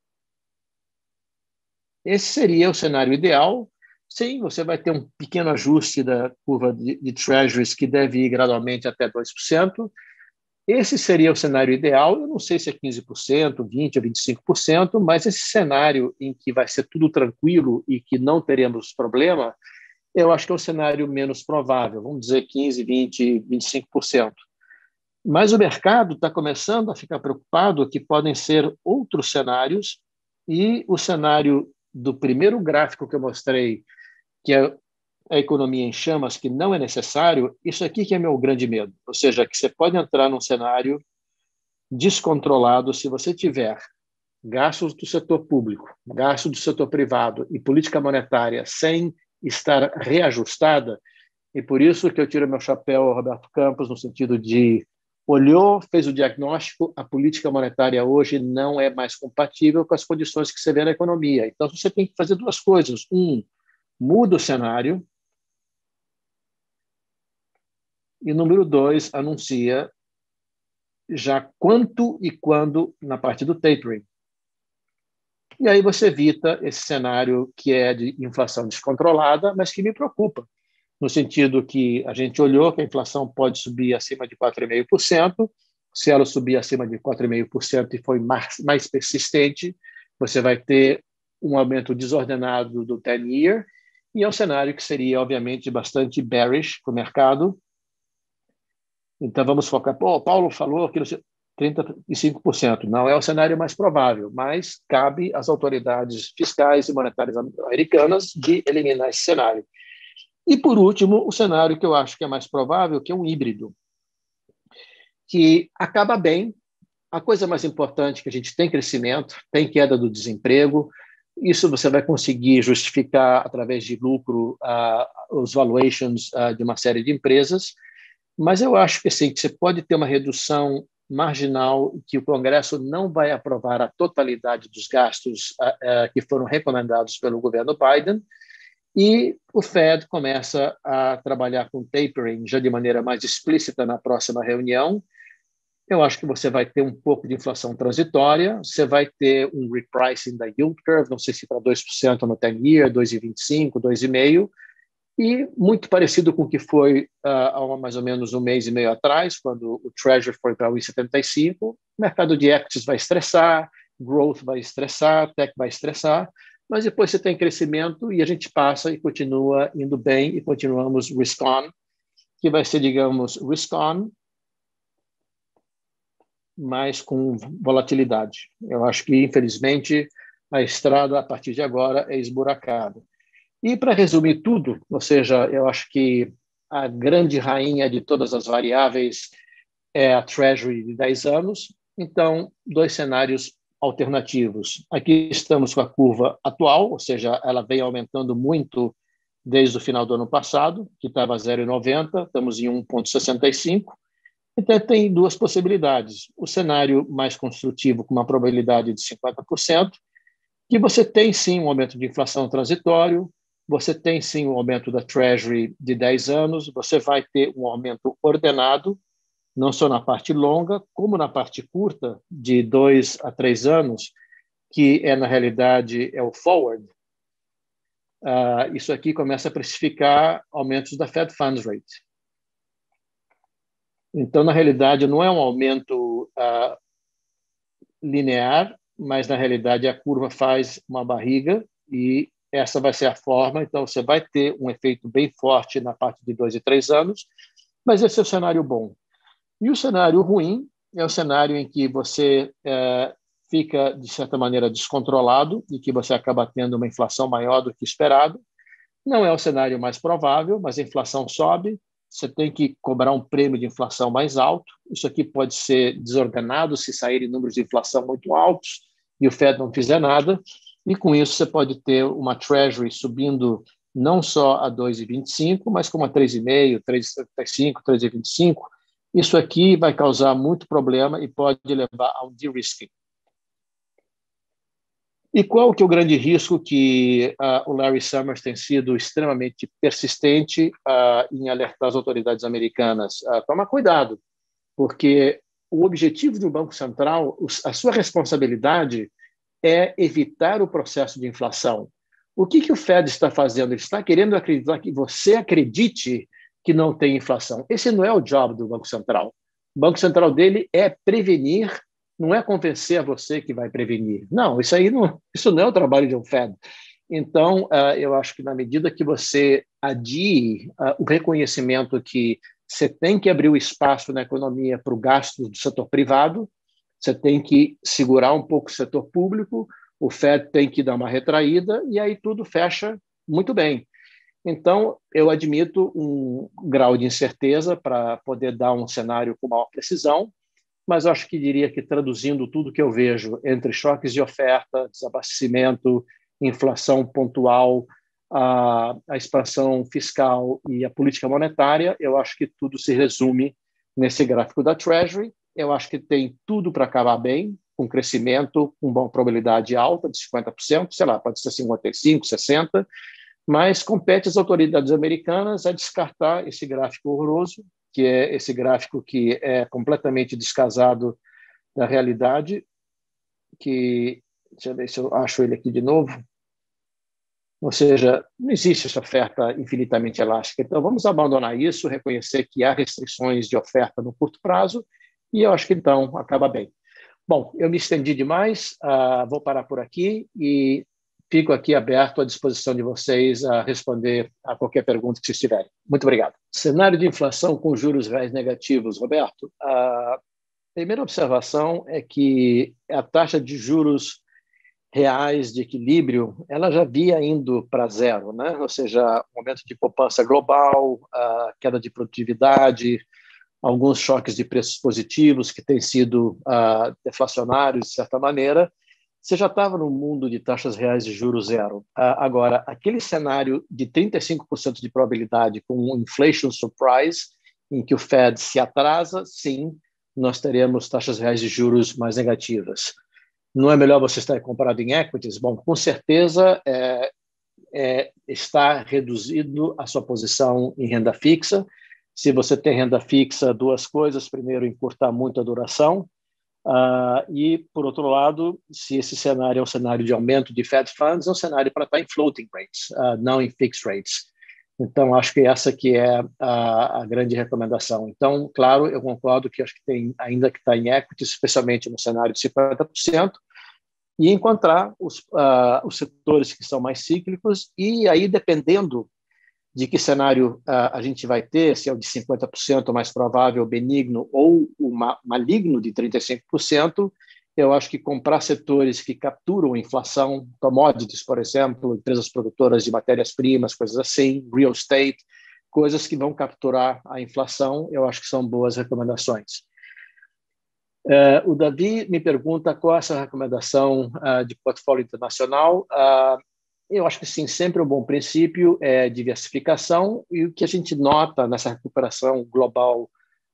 Esse seria o cenário ideal. Sim, você vai ter um pequeno ajuste da curva de treasuries que deve ir gradualmente até 2%. Esse seria o cenário ideal. Eu não sei se é 15%, 20% ou 25%, mas esse cenário em que vai ser tudo tranquilo e que não teremos problema, eu acho que é o cenário menos provável. Vamos dizer 15%, 20%, 25%. Mas o mercado está começando a ficar preocupado que podem ser outros cenários e o cenário do primeiro gráfico que eu mostrei, que é a economia em chamas, que não é necessário, isso aqui que é meu grande medo. Ou seja, que você pode entrar num cenário descontrolado se você tiver gastos do setor público, gastos do setor privado e política monetária sem estar reajustada. E por isso que eu tiro meu chapéu ao Roberto Campos, no sentido de olhou, fez o diagnóstico, a política monetária hoje não é mais compatível com as condições que você vê na economia. Então, você tem que fazer 2 coisas. Muda o cenário. E, número 2, anuncia já quanto e quando na parte do tapering. E aí você evita esse cenário que é de inflação descontrolada, mas que me preocupa, no sentido que a gente olhou que a inflação pode subir acima de 4,5%, se ela subir acima de 4,5% e for mais persistente, você vai ter um aumento desordenado do 10-year, e é um cenário que seria, obviamente, bastante bearish para o mercado. Então, vamos focar. O Paulo falou que 35%. Não é o cenário mais provável, mas cabe às autoridades fiscais e monetárias americanas de eliminar esse cenário. E, por último, o cenário que eu acho que é mais provável, que é um híbrido, que acaba bem. A coisa mais importante é que a gente tem crescimento, tem queda do desemprego, isso você vai conseguir justificar através de lucro os valuations de uma série de empresas, mas eu acho que, assim, que você pode ter uma redução marginal, que o Congresso não vai aprovar a totalidade dos gastos que foram recomendados pelo governo Biden, e o Fed começa a trabalhar com tapering já de maneira mais explícita na próxima reunião. Eu acho que você vai ter um pouco de inflação transitória, você vai ter um repricing da yield curve, não sei se para 2% no 10-year, 2,25%, 2,5%, e muito parecido com o que foi há mais ou menos um mês e meio atrás, quando o Treasury foi para 1,75%, o mercado de equities vai estressar, growth vai estressar, tech vai estressar, mas depois você tem crescimento e a gente passa e continua indo bem e continuamos risk-on, que vai ser, digamos, risk-on, mas com volatilidade. Eu acho que, infelizmente, a estrada, a partir de agora, é esburacada. E para resumir tudo, ou seja, eu acho que a grande rainha de todas as variáveis é a Treasury de 10 anos. Então, dois cenários alternativos. Aqui estamos com a curva atual, ou seja, ela vem aumentando muito desde o final do ano passado, que estava 0,90, estamos em 1,65. Então, tem duas possibilidades. O cenário mais construtivo, com uma probabilidade de 50%, que você tem, sim, um aumento de inflação transitório, você tem, sim, um aumento da Treasury de 10 anos, você vai ter um aumento ordenado, não só na parte longa, como na parte curta, de 2 a 3 anos, que na realidade, é o forward. Isso aqui começa a precificar aumentos da Fed Funds Rate. Então, na realidade, não é um aumento linear, mas, na realidade, a curva faz uma barriga e essa vai ser a forma. Então, você vai ter um efeito bem forte na parte de 2 e 3 anos, mas esse é o cenário bom. E o cenário ruim é o cenário em que você fica, de certa maneira, descontrolado e que você acaba tendo uma inflação maior do que esperado. Não é o cenário mais provável, mas a inflação sobe, você tem que cobrar um prêmio de inflação mais alto. Isso aqui pode ser desordenado se saírem números de inflação muito altos e o Fed não fizer nada. E com isso você pode ter uma Treasury subindo não só a 2,25, mas como a 3,5, 3,75, 3,25. Isso aqui vai causar muito problema e pode levar a um de-risking. E qual que é o grande risco que o Larry Summers tem sido extremamente persistente em alertar as autoridades americanas? Toma cuidado, porque o objetivo do Banco Central, a sua responsabilidade é evitar o processo de inflação. O que o Fed está fazendo? Ele está querendo acreditar que você acredite que não tem inflação. Esse não é o job do Banco Central. O Banco Central dele é prevenir, não é convencer a você que vai prevenir. Não, isso não é o trabalho de um Fed. Então, eu acho que na medida que você adie o reconhecimento que você tem que abrir o espaço na economia para o gasto do setor privado, você tem que segurar um pouco o setor público, o Fed tem que dar uma retraída e aí tudo fecha muito bem. Então, eu admito um grau de incerteza para poder dar um cenário com maior precisão, mas acho que diria que traduzindo tudo que eu vejo entre choques de oferta, desabastecimento, inflação pontual, a expansão fiscal e a política monetária, eu acho que tudo se resume nesse gráfico da Treasury. Eu acho que tem tudo para acabar bem, com crescimento, com uma probabilidade alta de 50%, sei lá, pode ser 55%, 60%, mas compete às autoridades americanas a descartar esse gráfico horroroso, que é esse gráfico que é completamente descasado da realidade, que, deixa eu ver se eu acho ele aqui de novo, ou seja, não existe essa oferta infinitamente elástica. Então, vamos abandonar isso, reconhecer que há restrições de oferta no curto prazo, e eu acho que, então, acaba bem. Bom, eu me estendi demais, vou parar por aqui e fico aqui aberto à disposição de vocês a responder a qualquer pergunta que vocês tiverem. Muito obrigado. Cenário de inflação com juros reais negativos, Roberto. A primeira observação é que a taxa de juros reais de equilíbrio, ela já via indo para zero, né? Ou seja, um aumento de poupança global, a queda de produtividade, alguns choques de preços positivos que têm sido deflacionários, de certa maneira. Você já estava no mundo de taxas reais de juros zero. Agora, aquele cenário de 35% de probabilidade com um inflation surprise, em que o Fed se atrasa, sim, nós teremos taxas reais de juros mais negativas. Não é melhor você estar comprado em equities? Bom, com certeza está reduzido a sua posição em renda fixa. Se você tem renda fixa, duas coisas. Primeiro, encurtar muito a duração. E, por outro lado, se esse cenário é um cenário de aumento de Fed Funds, é um cenário para estar em floating rates, não em fixed rates. Então, acho que essa que é a grande recomendação. Então, claro, eu concordo que acho que tem ainda que estar em equities, especialmente no cenário de 50%, e encontrar os setores que são mais cíclicos, e aí, dependendo de que cenário a gente vai ter, se é o de 50% mais provável, benigno, ou o maligno de 35%, Eu acho que comprar setores que capturam inflação, commodities, por exemplo, empresas produtoras de matérias-primas, coisas assim, real estate, coisas que vão capturar a inflação, eu acho que são boas recomendações. O Davi me pergunta qual é essa recomendação de portfólio internacional. Eu acho que sim, sempre um bom princípio é diversificação, e o que a gente nota nessa recuperação global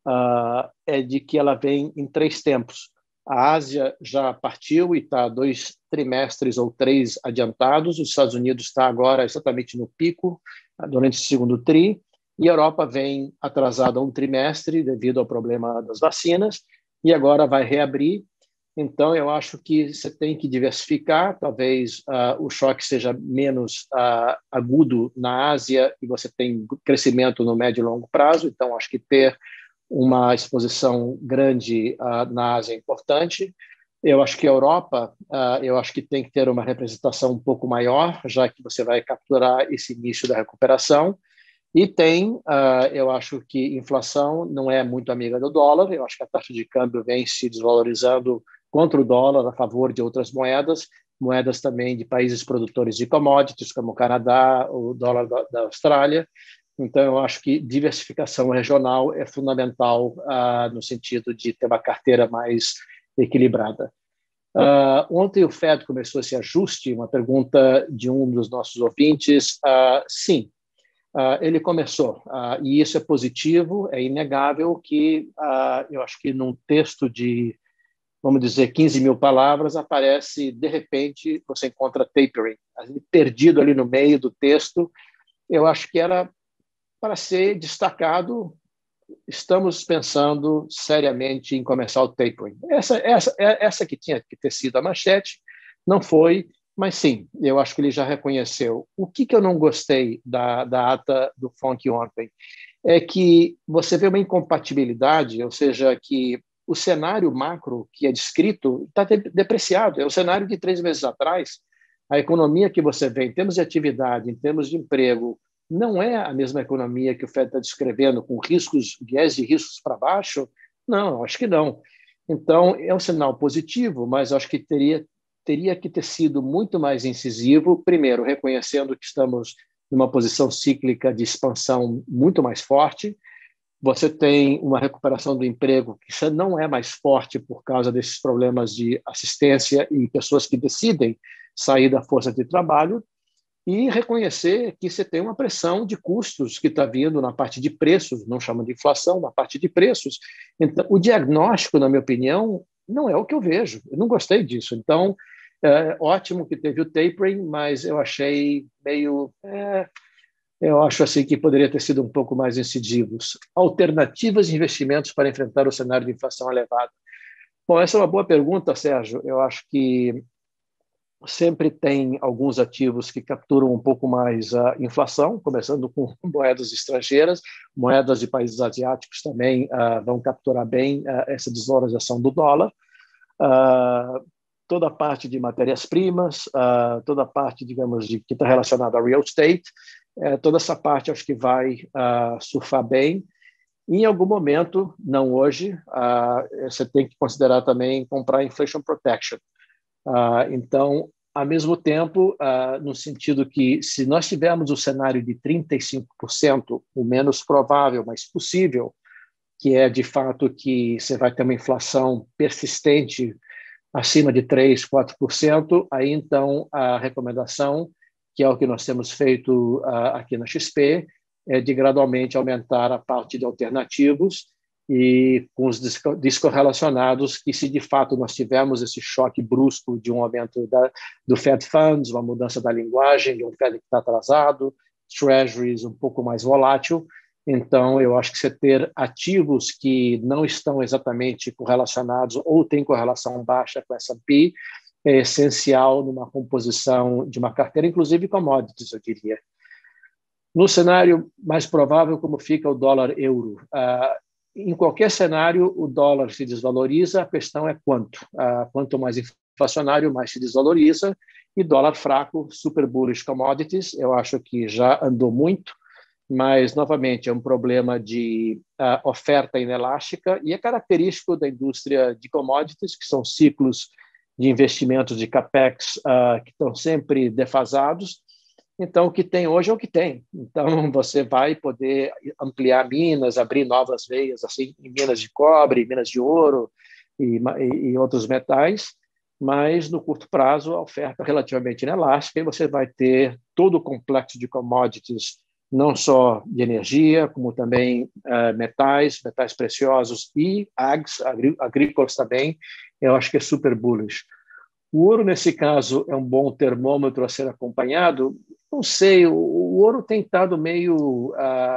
é de que ela vem em 3 tempos. A Ásia já partiu e está 2 trimestres ou 3 adiantados. Os Estados Unidos está agora exatamente no pico, durante o segundo tri, e a Europa vem atrasada 1 trimestre devido ao problema das vacinas, e agora vai reabrir. Então, eu acho que você tem que diversificar. Talvez o choque seja menos agudo na Ásia e você tem crescimento no médio e longo prazo. Então, acho que ter uma exposição grande na Ásia é importante. Eu acho que a Europa, eu acho que tem que ter uma representação um pouco maior, já que você vai capturar esse início da recuperação. E eu acho que inflação não é muito amiga do dólar. Eu acho que a taxa de câmbio vem se desvalorizando contra o dólar a favor de outras moedas também de países produtores de commodities, como o Canadá, o dólar da Austrália. Então, eu acho que diversificação regional é fundamental no sentido de ter uma carteira mais equilibrada. Ontem o Fed começou esse ajuste, uma pergunta de um dos nossos ouvintes. Sim, ele começou, e isso é positivo, é inegável que eu acho que num texto de, vamos dizer, 15 mil palavras, aparece, de repente, você encontra tapering, perdido ali no meio do texto. Eu acho que era para ser destacado. Estamos pensando seriamente em começar o tapering. Essa que tinha que ter sido a manchete, não foi, mas sim, eu acho que ele já reconheceu. O que eu não gostei da ata do FONC ontem é que você vê uma incompatibilidade, ou seja, que o cenário macro que é descrito está depreciado. É o cenário de 3 meses atrás. A economia que você vê em termos de atividade, em termos de emprego, não é a mesma economia que o Fed está descrevendo, com viés de riscos para baixo? Não, acho que não. Então, é um sinal positivo, mas acho que teria que ter sido muito mais incisivo, primeiro, reconhecendo que estamos numa posição cíclica de expansão muito mais forte. Você tem uma recuperação do emprego que não é mais forte por causa desses problemas de assistência e pessoas que decidem sair da força de trabalho, e reconhecer que você tem uma pressão de custos que está vindo na parte de preços, não chama de inflação, na parte de preços. Então, o diagnóstico, na minha opinião, não é o que eu vejo. Eu não gostei disso. Então, ótimo que teve o tapering, mas eu achei meio... eu acho assim que poderia ter sido um pouco mais incisivos. Alternativas de investimentos para enfrentar o cenário de inflação elevada. Bom, essa é uma boa pergunta, Sérgio. Eu acho que sempre tem alguns ativos que capturam um pouco mais a inflação, começando com moedas estrangeiras, moedas de países asiáticos também vão capturar bem essa desvalorização do dólar. Toda a parte de matérias-primas, toda a parte, digamos, que está relacionada a real estate, toda essa parte acho que vai surfar bem. Em algum momento, não hoje, você tem que considerar também comprar inflation protection. Então, ao mesmo tempo, no sentido que, se nós tivermos o cenário de 35%, o menos provável, mas possível, que é, de fato, que você vai ter uma inflação persistente acima de 3%, 4%, aí, então, a recomendação, que é o que nós temos feito aqui na XP, é de gradualmente aumentar a parte de alternativos, e com os descorrelacionados, que se de fato nós tivermos esse choque brusco de um aumento do Fed Funds, uma mudança da linguagem, de um Fed que está atrasado, Treasuries um pouco mais volátil, então eu acho que você ter ativos que não estão exatamente correlacionados ou têm correlação baixa com S&P é essencial numa composição de uma carteira, inclusive commodities, eu diria. No cenário mais provável, como fica o dólar-euro? Em qualquer cenário, o dólar se desvaloriza, a questão é quanto. Quanto mais inflacionário, mais se desvaloriza, e dólar fraco, super bullish commodities, eu acho que já andou muito, mas, novamente, é um problema de oferta inelástica e é característico da indústria de commodities, que são ciclos de investimentos de capex que estão sempre defasados. Então, o que tem hoje é o que tem. Então, você vai poder ampliar minas, abrir novas veias, assim, em minas de cobre, minas de ouro e outros metais, mas, no curto prazo, a oferta é relativamente inelástica e você vai ter todo o complexo de commodities, não só de energia, como também metais preciosos e agrícolas também. Eu acho que é super bullish. O ouro, nesse caso, é um bom termômetro a ser acompanhado. Não sei, o ouro tem estado meio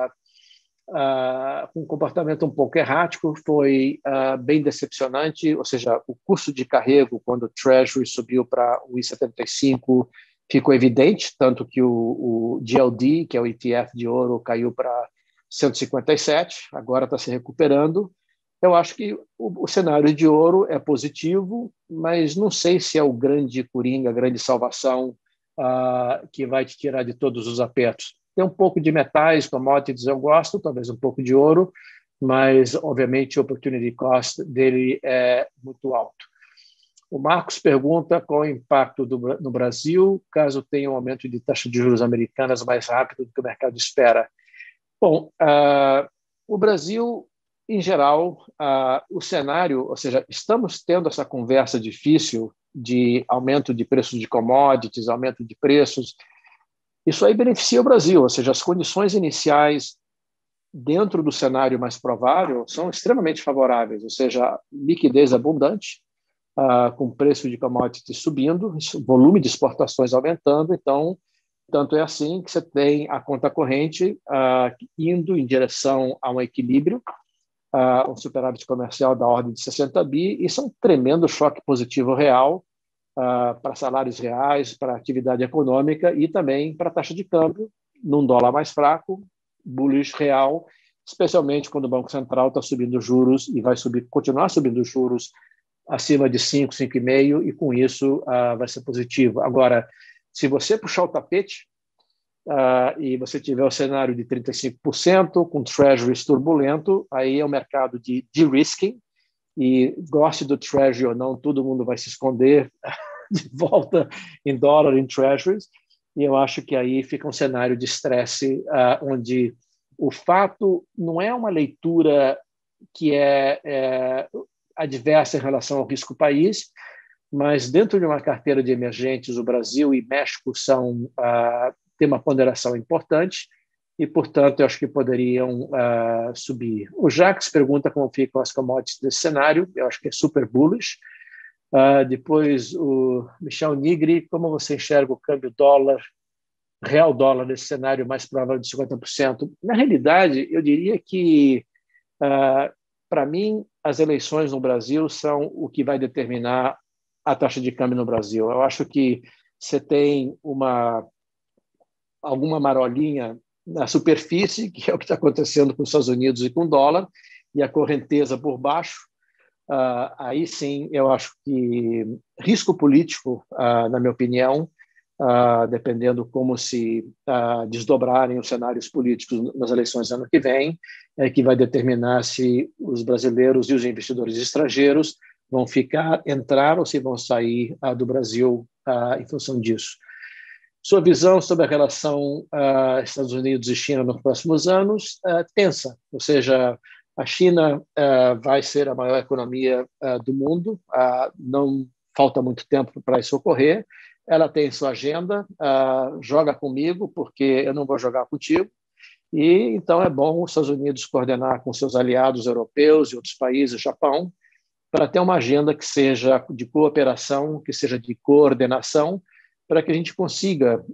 com um comportamento um pouco errático, foi bem decepcionante, ou seja, o custo de carrego, quando o Treasury subiu para 1,75, ficou evidente, tanto que o GLD, que é o ETF de ouro, caiu para 157, agora está se recuperando. Eu acho que o cenário de ouro é positivo, mas não sei se é o grande coringa, a grande salvação que vai te tirar de todos os apertos. Tem um pouco de metais, commodities eu gosto, talvez um pouco de ouro, mas, obviamente, o opportunity cost dele é muito alto. O Marcos pergunta qual o impacto no Brasil caso tenha um aumento de taxa de juros americanas mais rápido do que o mercado espera. Bom, o Brasil, em geral, o cenário, ou seja, estamos tendo essa conversa difícil de aumento de preços de commodities, aumento de preços. Isso aí beneficia o Brasil, ou seja, as condições iniciais dentro do cenário mais provável são extremamente favoráveis, ou seja, liquidez abundante, com preço de commodities subindo, volume de exportações aumentando, então, tanto é assim que você tem a conta corrente indo em direção a um equilíbrio, um superávit comercial da ordem de 60 bi, isso é um tremendo choque positivo real para salários reais, para atividade econômica e também para a taxa de câmbio, num dólar mais fraco, bullish real, especialmente quando o Banco Central está subindo juros e vai continuar subindo juros acima de 5, 5,5, e com isso vai ser positivo. Agora, se você puxar o tapete e você tiver o cenário de 35%, com treasuries turbulento, aí é o mercado de de-risking, e goste do treasury ou não, todo mundo vai se esconder de volta em dólar, em treasuries, e eu acho que aí fica um cenário de estresse onde o fato não é uma leitura que é adversa em relação ao risco país, mas dentro de uma carteira de emergentes, o Brasil e México têm uma ponderação importante e, portanto, eu acho que poderiam subir. O Jacques pergunta como ficam as commodities desse cenário, eu acho que é super bullish. Depois, o Michel Nigri, como você enxerga o câmbio real dólar nesse cenário mais provável de 50%? Na realidade, eu diria que, para mim, as eleições no Brasil são o que vai determinar a taxa de câmbio no Brasil. Eu acho que você tem alguma marolinha na superfície, que é o que está acontecendo com os Estados Unidos e com o dólar, e a correnteza por baixo. Aí sim, eu acho que risco político, na minha opinião, dependendo como se desdobrarem os cenários políticos nas eleições do ano que vem, é que vai determinar se os brasileiros e os investidores estrangeiros vão entrar ou se vão sair do Brasil em função disso. Sua visão sobre a relação Estados Unidos e China nos próximos anos, tensa, ou seja, a China vai ser a maior economia do mundo, não falta muito tempo para isso ocorrer, ela tem sua agenda, joga comigo porque eu não vou jogar contigo, e então é bom os Estados Unidos coordenar com seus aliados europeus e outros países, Japão, para ter uma agenda que seja de cooperação, que seja de coordenação, para que a gente consiga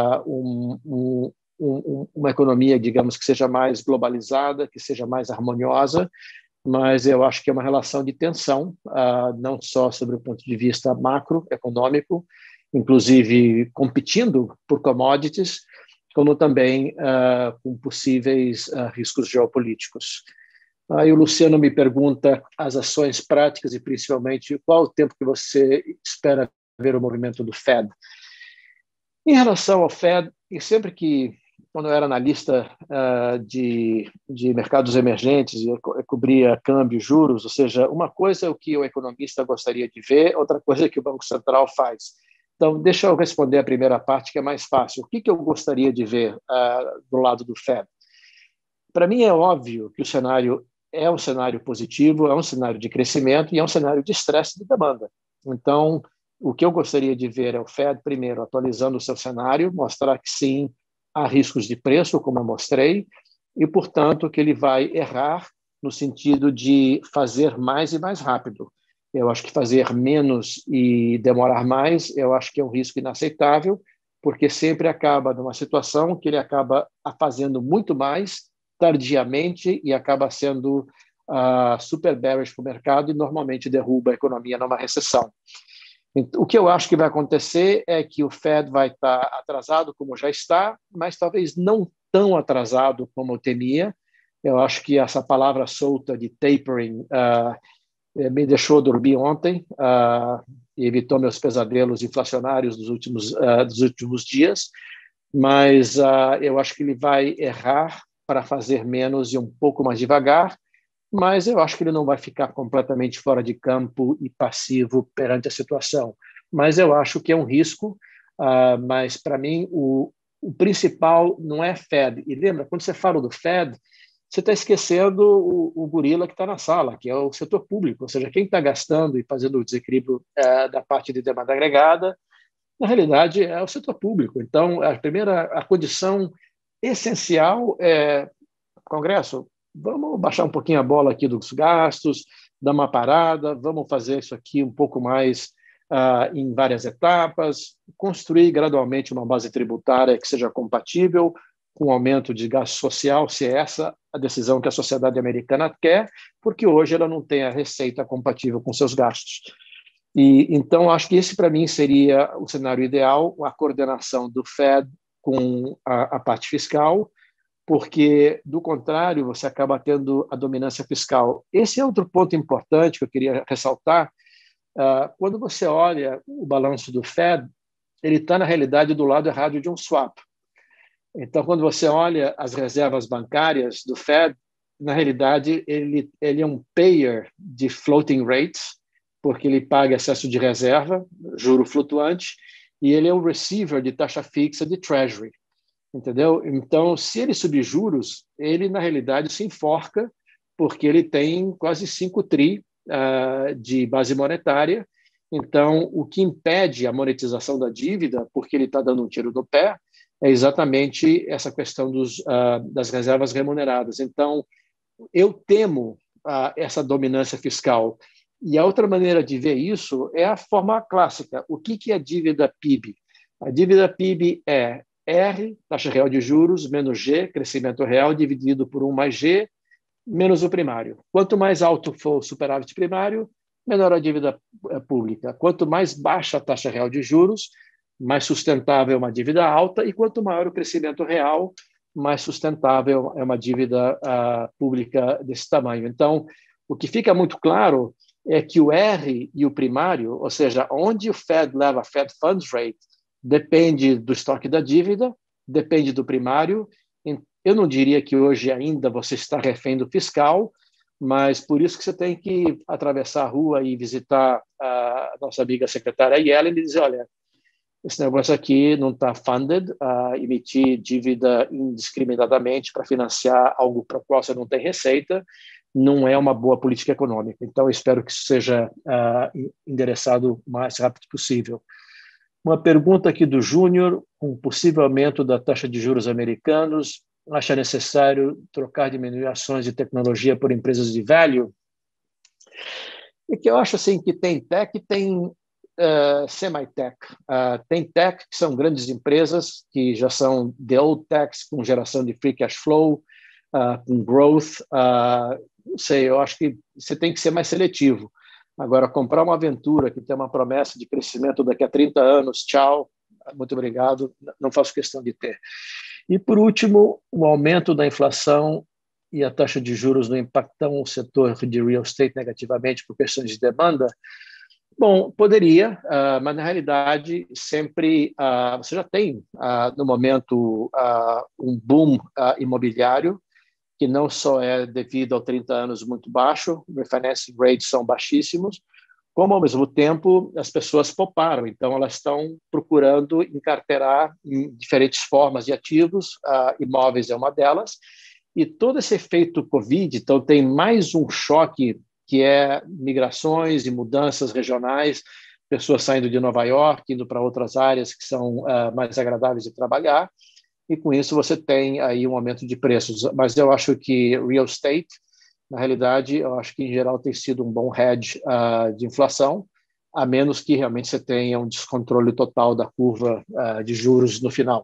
uma economia, digamos, que seja mais globalizada, que seja mais harmoniosa, mas eu acho que é uma relação de tensão, não só sobre o ponto de vista macroeconômico, inclusive competindo por commodities, como também com possíveis riscos geopolíticos. Aí o Luciano me pergunta as ações práticas e principalmente qual o tempo que você espera ver o movimento do Fed. Em relação ao Fed, e sempre que quando eu era analista de mercados emergentes, eu cobria câmbio, juros, ou seja, uma coisa é o que o economista gostaria de ver, outra coisa é o que o Banco Central faz. Então, deixa eu responder a primeira parte, que é mais fácil. O que eu gostaria de ver do lado do Fed? Para mim, é óbvio que o cenário é um cenário positivo, é um cenário de crescimento e é um cenário de estresse de demanda. Então, o que eu gostaria de ver é o Fed, primeiro, atualizando o seu cenário, mostrar que sim, há riscos de preço, como eu mostrei, e, portanto, que ele vai errar no sentido de fazer mais e mais rápido. Eu acho que fazer menos e demorar mais, eu acho que é um risco inaceitável, porque sempre acaba numa situação que ele acaba fazendo muito mais tardiamente e acaba sendo super bearish para o mercado e normalmente derruba a economia numa recessão. O que eu acho que vai acontecer é que o Fed vai estar atrasado, como já está, mas talvez não tão atrasado como eu temia. Eu acho que essa palavra solta de tapering me deixou dormir ontem e evitou meus pesadelos inflacionários dos últimos dias, mas eu acho que ele vai errar para fazer menos e um pouco mais devagar, mas eu acho que ele não vai ficar completamente fora de campo e passivo perante a situação. Mas eu acho que é um risco, mas para mim o principal não é Fed. E lembra, quando você fala do Fed, você está esquecendo o gorila que está na sala, que é o setor público, ou seja, quem está gastando e fazendo o desequilíbrio da parte de demanda agregada, na realidade é o setor público. Então, a condição essencial é, Congresso, vamos baixar um pouquinho a bola aqui dos gastos, dar uma parada, vamos fazer isso aqui um pouco mais em várias etapas, construir gradualmente uma base tributária que seja compatível com o aumento de gasto social, se é essa a decisão que a sociedade americana quer, porque hoje ela não tem a receita compatível com seus gastos. E então acho que esse para mim seria o cenário ideal, a coordenação do Fed com a parte fiscal, porque, do contrário, você acaba tendo a dominância fiscal. Esse é outro ponto importante que eu queria ressaltar. Quando você olha o balanço do Fed, ele está, na realidade, do lado errado de um swap. Então, quando você olha as reservas bancárias do Fed, na realidade, ele é um payer de floating rates, porque ele paga excesso de reserva, juro flutuante, e ele é o receiver de taxa fixa de Treasury. Entendeu? Então, se ele subir juros, ele, na realidade, se enforca, porque ele tem quase 5 tri de base monetária. Então, o que impede a monetização da dívida, porque ele está dando um tiro no pé, é exatamente essa questão das reservas remuneradas. Então, eu temo essa dominância fiscal. E a outra maneira de ver isso é a forma clássica. O que é dívida PIB? A dívida PIB é R, taxa real de juros, menos G, crescimento real, dividido por 1 mais G, menos o primário. Quanto mais alto for o superávit primário, menor a dívida pública. Quanto mais baixa a taxa real de juros, mais sustentável é uma dívida alta, e quanto maior o crescimento real, mais sustentável é uma dívida pública desse tamanho. Então, o que fica muito claro é que o R e o primário, ou seja, onde o Fed leva a Fed Funds Rate, depende do estoque da dívida, depende do primário. Eu não diria que hoje ainda você está refém do fiscal, mas por isso que você tem que atravessar a rua e visitar a nossa amiga secretária Yellen e dizer, olha, esse negócio aqui não está funded, emitir dívida indiscriminadamente para financiar algo para o qual você não tem receita, não é uma boa política econômica. Então, eu espero que isso seja endereçado o mais rápido possível. Uma pergunta aqui do Júnior: com o possível aumento da taxa de juros americanos, acha necessário trocar, diminuir ações de tecnologia por empresas de value? É que eu acho assim que tem tech e tem semi-tech. Tem tech, que são grandes empresas, que já são the old techs, com geração de free cash flow, com growth. Não sei, eu acho que você tem que ser mais seletivo. Agora, comprar uma aventura que tem uma promessa de crescimento daqui a 30 anos, tchau, muito obrigado, não faço questão de ter. E, por último, o aumento da inflação e a taxa de juros não impactam o setor de real estate negativamente por questões de demanda. Bom, poderia, mas na realidade sempre você já tem, no momento, um boom imobiliário, que não só é devido a 30 anos muito baixo, refinancing rates são baixíssimos, como, ao mesmo tempo, as pessoas pouparam. Então, elas estão procurando encarteirar em diferentes formas de ativos, imóveis é uma delas, e todo esse efeito Covid, então, tem mais um choque, que é migrações e mudanças regionais, pessoas saindo de Nova York, indo para outras áreas que são mais agradáveis de trabalhar, e com isso você tem aí um aumento de preços. Mas eu acho que real estate, na realidade, eu acho que em geral tem sido um bom hedge de inflação, a menos que realmente você tenha um descontrole total da curva de juros no final.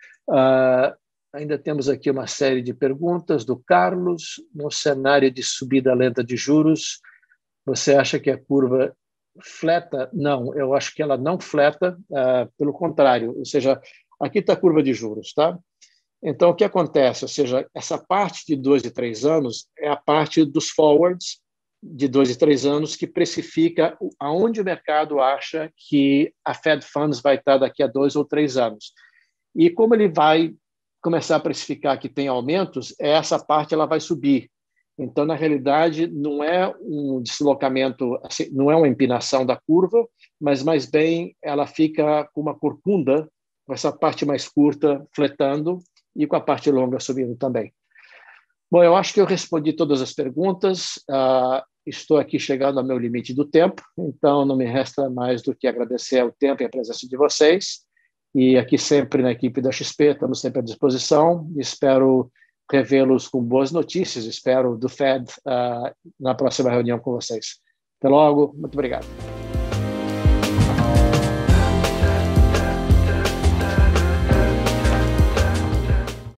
Ainda temos aqui uma série de perguntas do Carlos. No cenário de subida lenta de juros, você acha que a curva fleta? Não, eu acho que ela não fleta, pelo contrário, ou seja, aqui está a curva de juros, tá? Então, o que acontece? Ou seja, essa parte de 2 e 3 anos é a parte dos forwards de 2 e 3 anos que precifica aonde o mercado acha que a Fed Funds vai estar daqui a 2 ou 3 anos. E como ele vai começar a precificar que tem aumentos, essa parte ela vai subir. Então, na realidade, não é um deslocamento, assim, não é uma empinação da curva, mas mais bem ela fica com uma corcunda, com essa parte mais curta fletando e com a parte longa subindo também. Bom, eu acho que eu respondi todas as perguntas. Estou aqui chegando ao meu limite do tempo, então não me resta mais do que agradecer o tempo e a presença de vocês. E aqui sempre na equipe da XP, estamos sempre à disposição. Espero revê-los com boas notícias, espero, do Fed na próxima reunião com vocês. Até logo, muito obrigado.